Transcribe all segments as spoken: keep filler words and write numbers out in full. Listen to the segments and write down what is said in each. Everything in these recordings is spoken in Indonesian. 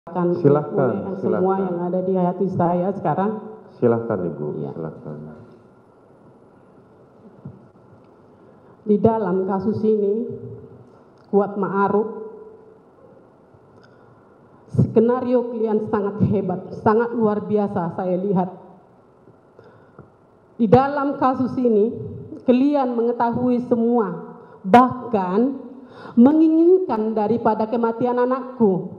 Akan Silahkan, semua silahkan. yang ada di hati saya sekarang. Silahkan Ibu, Ya. silahkan. Di dalam kasus ini, Kuat Ma'ruf, skenario kalian sangat hebat, sangat luar biasa saya lihat. Di dalam kasus ini, kalian mengetahui semua, bahkan menginginkan daripada kematian anakku.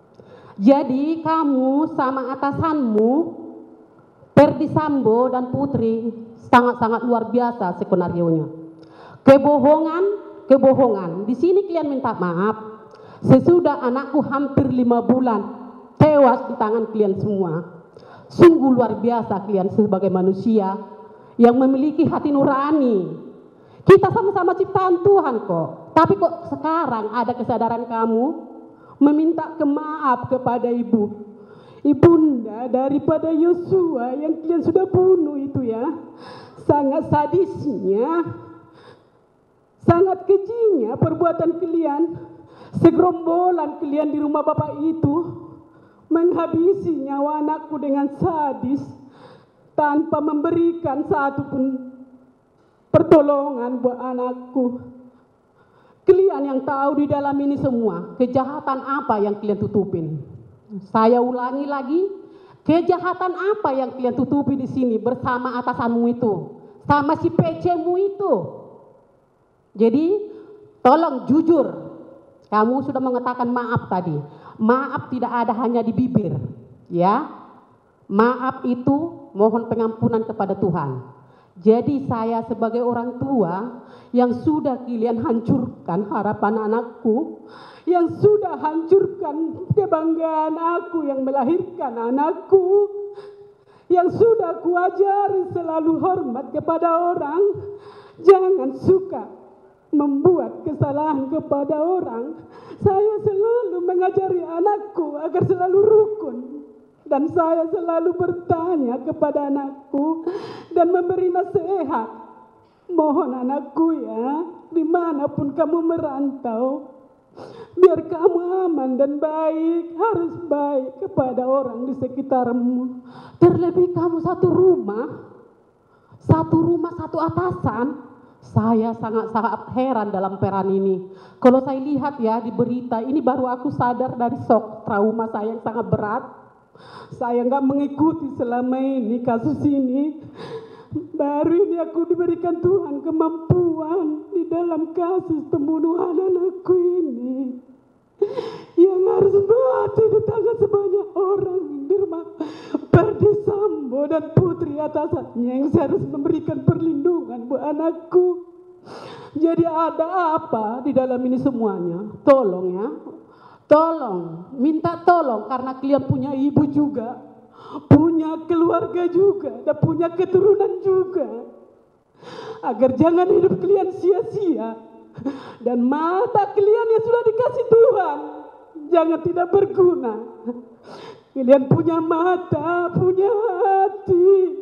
Jadi kamu sama atasanmu, Ferdi Sambo dan Putri, sangat-sangat luar biasa skenarionya. Kebohongan, kebohongan. Di sini kalian minta maaf. Sesudah anakku hampir lima bulan tewas di tangan kalian semua. Sungguh luar biasa kalian sebagai manusia yang memiliki hati nurani. Kita sama-sama ciptaan Tuhan kok. Tapi kok sekarang ada kesadaran kamu meminta maaf kepada ibu, ibunda daripada Yosua yang kalian sudah bunuh itu ya. Sangat sadisnya, sangat kejinya perbuatan kalian. Segerombolan kalian di rumah bapak itu menghabisi nyawa anakku dengan sadis tanpa memberikan satu pun pertolongan buat anakku. Kalian yang tahu di dalam ini semua, kejahatan apa yang kalian tutupin? Saya ulangi lagi, kejahatan apa yang kalian tutupi di sini bersama atasanmu itu, sama si P C-mu itu? Jadi, tolong jujur. Kamu sudah mengatakan maaf tadi. Maaf tidak ada hanya di bibir, ya. Maaf itu mohon pengampunan kepada Tuhan. Jadi saya sebagai orang tua yang sudah kalian hancurkan harapan anakku, yang sudah hancurkan kebanggaan aku yang melahirkan anakku, yang sudah kuajari selalu hormat kepada orang, jangan suka membuat kesalahan kepada orang. Saya selalu mengajari anakku agar selalu rukun. Dan saya selalu bertanya kepada anakku dan memberi nasihat. Mohon anakku ya, dimanapun kamu merantau, biar kamu aman dan baik, harus baik kepada orang di sekitarmu. Terlebih kamu satu rumah, satu rumah satu atasan. Saya sangat-sangat heran dalam peran ini. Kalau saya lihat ya di berita, ini baru aku sadar dari shock trauma saya yang sangat berat. Saya nggak mengikuti selama ini kasus ini. Baru ini aku diberikan Tuhan kemampuan di dalam kasus pembunuhan anakku ini. Yang harus mati di tangan sebanyak orang di rumah Ferdi Sambo dan Putri atasannya yang harus memberikan perlindungan buat anakku. Jadi ada apa di dalam ini semuanya? Tolong ya. Tolong, minta tolong karena kalian punya ibu juga, punya keluarga juga, dan punya keturunan juga. Agar jangan hidup kalian sia-sia. Dan mata kalian yang sudah dikasih Tuhan, jangan tidak berguna. Kalian punya mata, punya hati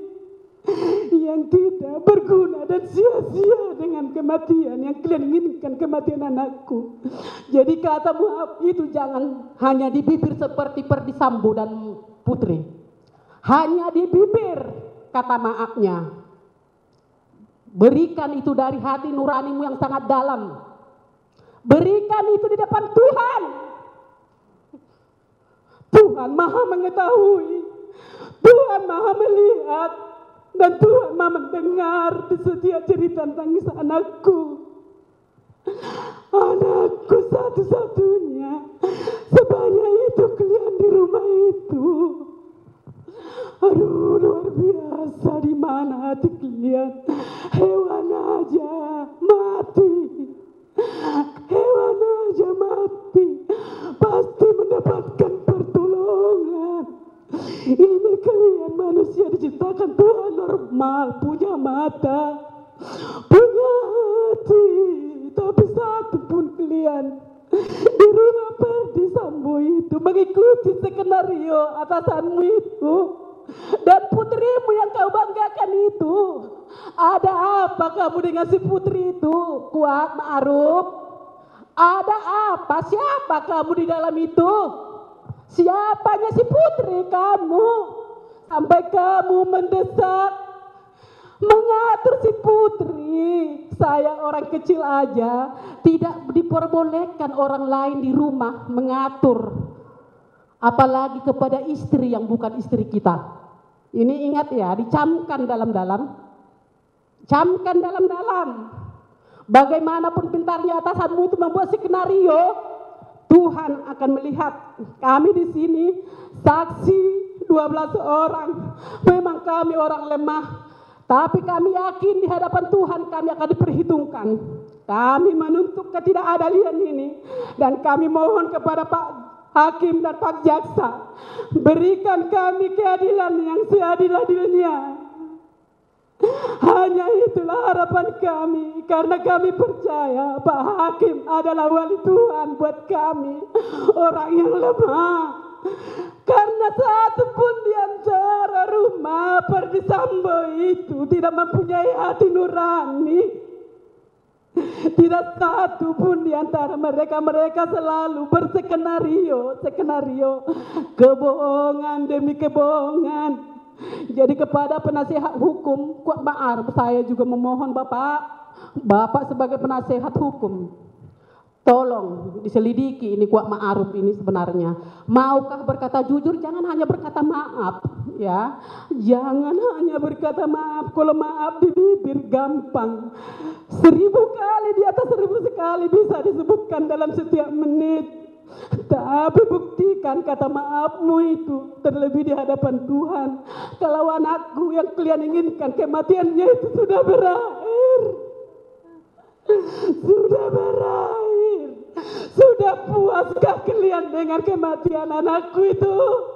yang tidak berguna dan sia-sia dengan kematian yang kalian inginkan, kematian anakku. Jadi kata maaf itu jangan hanya di bibir seperti Ferdi Sambo dan Putri. Hanya di bibir kata maafnya. Berikan itu dari hati nuranimu yang sangat dalam. Berikan itu di depan Tuhan. Tuhan maha mengetahui. Tuhan maha melihat. Dan Tuhan maha mendengar di setiap cerita tangis anakku. Anakku satu-satunya. Sebanyak itu kalian di rumah itu. Aduh luar biasa, di mana hati kalian? Hewan aja mati. Hewan aja mati. Pasti mendapatkan pertolongan. Ini kalian manusia diciptakan Tuhan normal, punya mata, punya hati. Tapi satu pun kalian di rumah Ferdi Sambo itu mengikuti skenario atasanmu itu dan putrimu yang kau banggakan itu. Ada apa kamu dengan si Putri itu, Kuat Ma'ruf? Ada apa? Siapa kamu di dalam itu? Siapanya si Putri kamu? Sampai kamu mendesak, mengatur si Putri. Saya orang kecil aja, tidak diperbolehkan orang lain di rumah mengatur. Apalagi kepada istri yang bukan istri kita. Ini ingat ya, dicamkan dalam-dalam. Camkan dalam-dalam. Bagaimanapun pintarnya atasanmu itu membuat skenario, Tuhan akan melihat. Kami di sini saksi dua belas orang. Memang kami orang lemah, tapi kami yakin di hadapan Tuhan kami akan diperhitungkan. Kami menuntut ketidakadilan ini dan kami mohon kepada Pak Hakim dan Pak Jaksa, berikan kami keadilan yang seadil-adilnya. Hanya itulah harapan kami, karena kami percaya Pak Hakim adalah wali Tuhan buat kami, orang yang lemah. Karena satu pun di antara rumah Perdisambo itu tidak mempunyai hati nurani. Tidak satu pun di antara mereka, mereka selalu berskenario, skenario kebohongan demi kebohongan. Jadi kepada penasihat hukum Kuat Ma'ruf, saya juga memohon Bapak, Bapak sebagai penasihat hukum, tolong diselidiki ini Kuat Ma'ruf ini sebenarnya. Maukah berkata jujur, jangan hanya berkata maaf ya. Jangan hanya berkata maaf, kalau maaf di bibir gampang. Seribu kali di atas seribu sekali bisa disebutkan dalam setiap menit. Tapi buktikan kata maafmu itu terlebih di hadapan Tuhan. Kalau anakku yang kalian inginkan kematiannya itu sudah berakhir. Sudah berakhir. Sudah puaskah kalian dengan kematian anakku itu?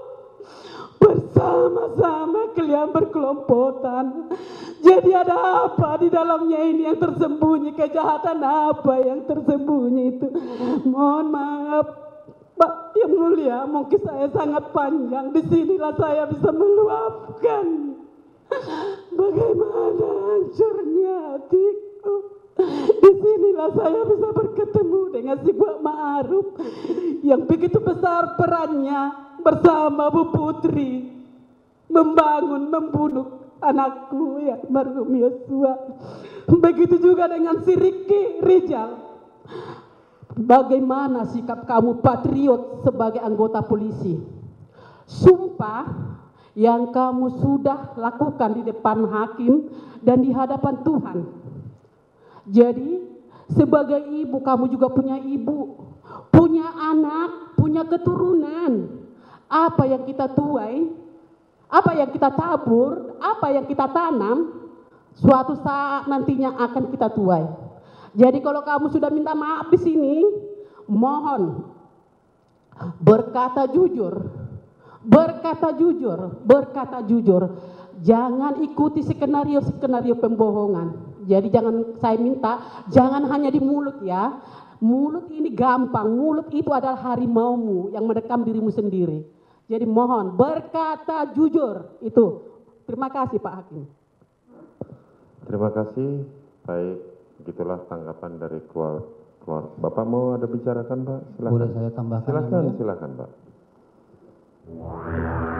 Bersama-sama kalian berkelompotan. Jadi ada apa di dalamnya ini yang tersembunyi? Kejahatan apa yang tersembunyi itu? Mohon maaf Pak yang mulia, mungkin saya sangat panjang. Disinilah saya bisa meluapkan bagaimana hancurnya hatiku. Disinilah saya bisa berketemu dengan si Kuat Ma'ruf yang begitu besar perannya bersama Bu Putri membangun, membunuh anakku ya almarhum Yosua. Begitu juga dengan si Ricky Rijal. Bagaimana sikap kamu patriot sebagai anggota polisi? Sumpah yang kamu sudah lakukan di depan hakim dan di hadapan Tuhan. Jadi sebagai ibu kamu juga punya ibu, punya anak, punya keturunan. Apa yang kita tuai, apa yang kita tabur, apa yang kita tanam, suatu saat nantinya akan kita tuai. Jadi kalau kamu sudah minta maaf di sini, mohon berkata jujur, berkata jujur, berkata jujur. Jangan ikuti skenario-skenario pembohongan. Jadi jangan, saya minta, jangan hanya di mulut ya. Mulut ini gampang, mulut itu adalah harimaumu yang mendekam dirimu sendiri. Jadi mohon berkata jujur itu. Terima kasih Pak Hakim. Terima kasih. Baik. Begitulah tanggapan dari keluar, keluar. Bapak mau ada bicarakan Pak? Silakan. Boleh saya tambahkan? Silakan, silakan Pak.